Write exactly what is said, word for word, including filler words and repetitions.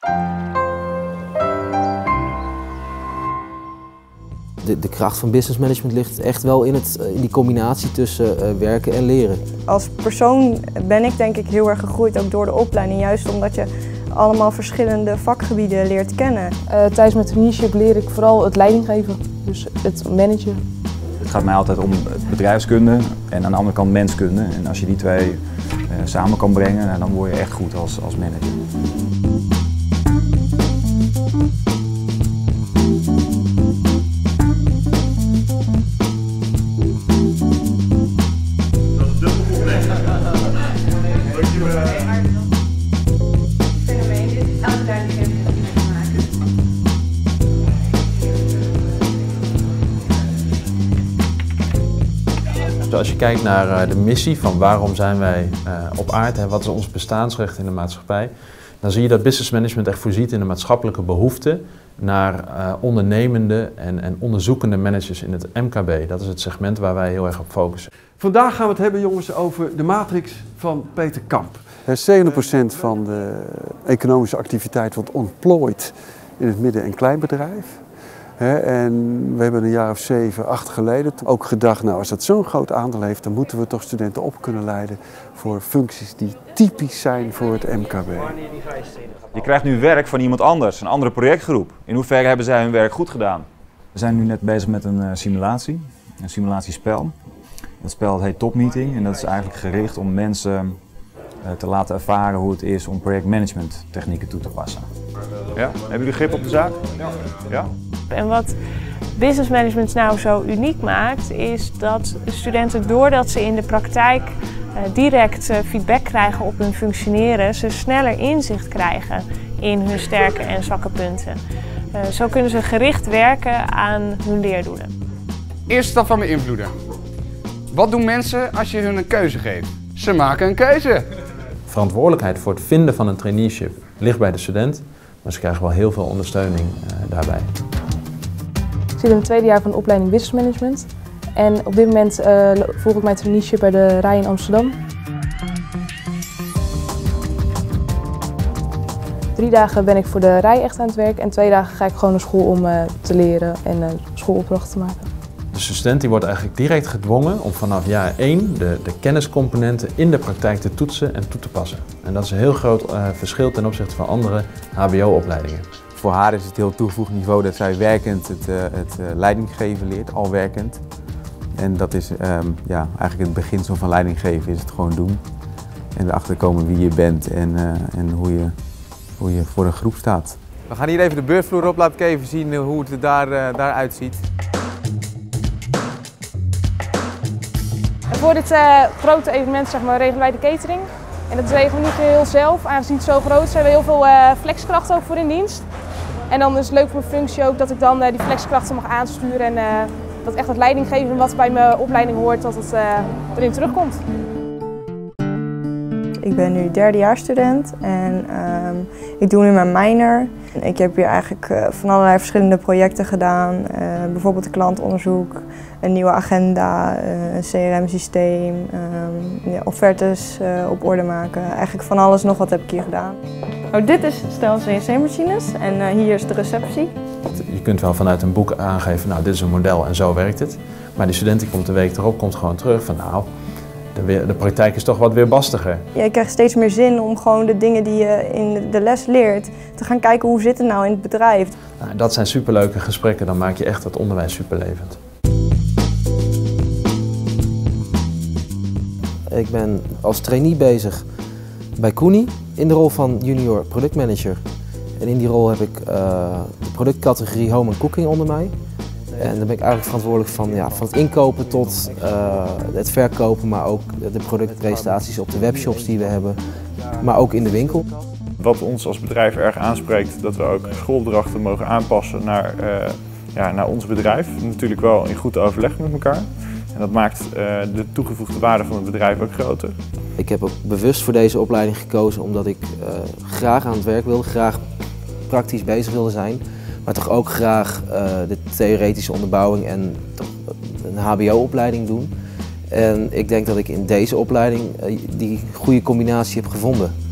De, de kracht van business management ligt echt wel in, het, in die combinatie tussen uh, werken en leren. Als persoon ben ik denk ik heel erg gegroeid, ook door de opleiding. Juist omdat je allemaal verschillende vakgebieden leert kennen. Uh, tijdens mijn traineeship leer ik vooral het leidinggeven, dus het managen. Het gaat mij altijd om bedrijfskunde en aan de andere kant menskunde. En als je die twee uh, samen kan brengen, nou, dan word je echt goed als, als manager. Als je kijkt naar de missie van waarom zijn wij op aarde, wat is ons bestaansrecht in de maatschappij, dan zie je dat business management echt voorziet in de maatschappelijke behoefte naar ondernemende en, en onderzoekende managers in het M K B. Dat is het segment waar wij heel erg op focussen. Vandaag gaan we het hebben, jongens, over de matrix van Peter Kamp. zeventig procent van de economische activiteit wordt ontplooid in het midden- en kleinbedrijf. He, en we hebben een jaar of zeven, acht geleden ook gedacht, nou als dat zo'n groot aandeel heeft, dan moeten we toch studenten op kunnen leiden voor functies die typisch zijn voor het M K B. Je krijgt nu werk van iemand anders, een andere projectgroep. In hoeverre hebben zij hun werk goed gedaan? We zijn nu net bezig met een uh, simulatie, een simulatiespel. Dat spel heet Top Meeting en dat is eigenlijk gericht om mensen uh, te laten ervaren hoe het is om projectmanagement technieken toe te passen. Ja? Hebben jullie grip op de zaak? Ja. Ja? En wat business management nou zo uniek maakt, is dat studenten doordat ze in de praktijk uh, direct uh, feedback krijgen op hun functioneren, ze sneller inzicht krijgen in hun sterke en zwakke punten. Uh, zo kunnen ze gericht werken aan hun leerdoelen. Eerste stap van beïnvloeden. Wat doen mensen als je hun een keuze geeft? Ze maken een keuze. Verantwoordelijkheid voor het vinden van een traineeship ligt bij de student, maar ze krijgen wel heel veel ondersteuning uh, daarbij. Ik zit in het tweede jaar van de opleiding Business Management en op dit moment uh, volg ik mijn traineeship bij de R I in Amsterdam. Drie dagen ben ik voor de R I echt aan het werk en twee dagen ga ik gewoon naar school om uh, te leren en uh, schoolopdrachten te maken. De student die wordt eigenlijk direct gedwongen om vanaf jaar één de, de kenniscomponenten in de praktijk te toetsen en toe te passen. En dat is een heel groot uh, verschil ten opzichte van andere H B O-opleidingen. Voor haar is het heel toegevoegd niveau dat zij werkend het, uh, het uh, leidinggeven leert, al werkend. En dat is um, ja, eigenlijk het beginsel van leidinggeven, is het gewoon doen. En erachter komen wie je bent en, uh, en hoe, je, hoe je voor een groep staat. We gaan hier even de beurtvloer op, laat ik even zien hoe het er daar, uh, daaruit ziet. Voor dit uh, grote evenement zeg maar, regelen wij de catering. En dat regelen we niet heel zelf, aangezien het zo groot is, hebben we heel veel uh, flexkracht ook voor in dienst. En dan is het leuk voor mijn functie ook dat ik dan uh, die flexkrachten mag aansturen en uh, dat echt het leidinggeven wat bij mijn opleiding hoort, dat het uh, erin terugkomt. Ik ben nu derdejaarsstudent en um, ik doe nu mijn minor. Ik heb hier eigenlijk uh, van allerlei verschillende projecten gedaan. Uh, bijvoorbeeld een klantonderzoek, een nieuwe agenda, uh, een C R M-systeem, um, ja, offertes uh, op orde maken. Eigenlijk van alles nog wat heb ik hier gedaan. Oh, dit is stel C N C-machines en uh, hier is de receptie. Je kunt wel vanuit een boek aangeven, nou dit is een model en zo werkt het. Maar die student die komt de week erop komt gewoon terug van nou, de, de praktijk is toch wat weerbastiger. Ja, je krijgt steeds meer zin om gewoon de dingen die je in de les leert te gaan kijken hoe zit het nou in het bedrijf. Nou, dat zijn superleuke gesprekken, dan maak je echt het onderwijs superlevend. Ik ben als trainee bezig bij Koeni in de rol van junior productmanager. En in die rol heb ik uh, de productcategorie Home and Cooking onder mij. En dan ben ik eigenlijk verantwoordelijk van, ja, van het inkopen tot uh, het verkopen, maar ook de productpresentaties op de webshops die we hebben, maar ook in de winkel. Wat ons als bedrijf erg aanspreekt, dat we ook schoolopdrachten mogen aanpassen naar, uh, ja, naar ons bedrijf. Natuurlijk wel in goed overleg met elkaar. En dat maakt uh, de toegevoegde waarde van het bedrijf ook groter. Ik heb ook bewust voor deze opleiding gekozen omdat ik uh, graag aan het werk wilde, graag praktisch bezig wilde zijn. Maar toch ook graag uh, de theoretische onderbouwing en toch een H B O-opleiding doen. En ik denk dat ik in deze opleiding uh, die goede combinatie heb gevonden.